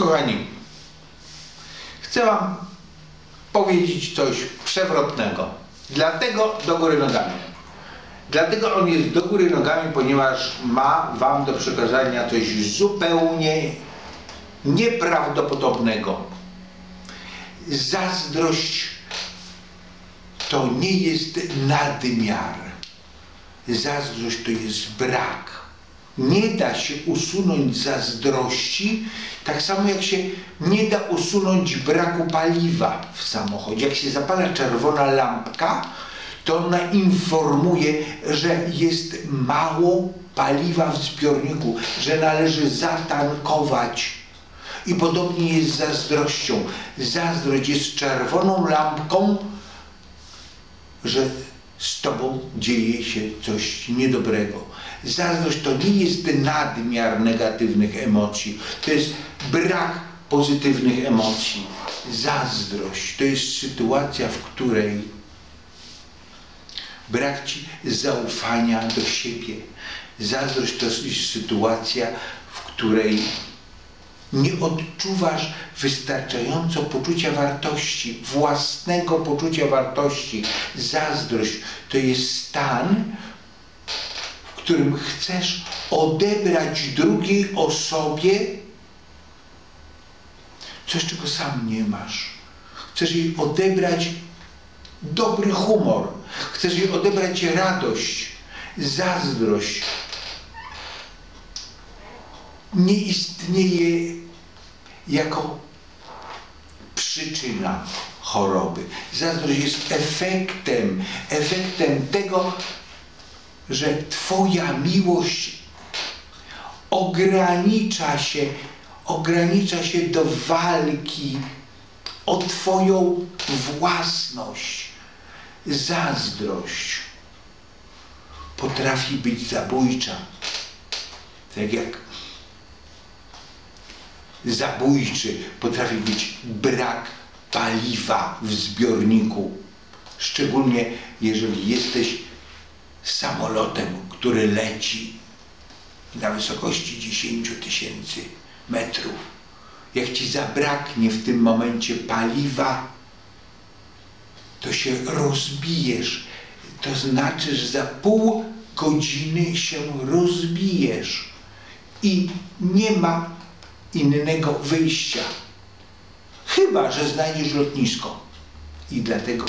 Kochani, chcę wam powiedzieć coś przewrotnego. Dlatego do góry nogami. Dlatego on jest do góry nogami, ponieważ ma wam do przekazania coś zupełnie nieprawdopodobnego. Zazdrość to nie jest nadmiar. Zazdrość to jest brak. Nie da się usunąć zazdrości, tak samo jak się nie da usunąć braku paliwa w samochodzie. Jak się zapala czerwona lampka, to ona informuje, że jest mało paliwa w zbiorniku, że należy zatankować. I podobnie jest z zazdrością. Zazdrość jest czerwoną lampką, że z tobą dzieje się coś niedobrego. Zazdrość to nie jest nadmiar negatywnych emocji, to jest brak pozytywnych emocji. Zazdrość to jest sytuacja, w której brak ci zaufania do siebie. Zazdrość to jest sytuacja, w której nie odczuwasz wystarczająco poczucia wartości, własnego poczucia wartości. Zazdrość to jest stan, w którym chcesz odebrać drugiej osobie coś, czego sam nie masz. Chcesz jej odebrać dobry humor. Chcesz jej odebrać radość. Zazdrość nie istnieje jako przyczyna choroby. Zazdrość jest efektem tego, że twoja miłość ogranicza się do walki o twoją własność. Zazdrość potrafi być zabójcza. Tak jak zabójczy potrafi być brak paliwa w zbiorniku. Szczególnie jeżeli jesteś samolotem, który leci na wysokości 10 000 metrów. Jak ci zabraknie w tym momencie paliwa, to się rozbijesz. To znaczy, że za pół godziny się rozbijesz i nie ma innego wyjścia. Chyba że znajdziesz lotnisko. I dlatego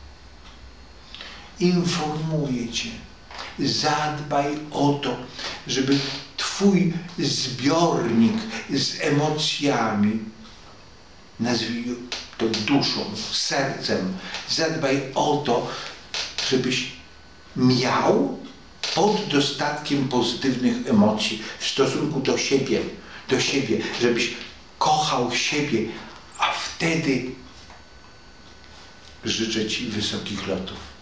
informuję cię, zadbaj o to, żeby twój zbiornik z emocjami, nazwij to duszą, sercem, zadbaj o to, żebyś miał pod dostatkiem pozytywnych emocji w stosunku do siebie, żebyś kochał siebie, a wtedy życzę ci wysokich lotów.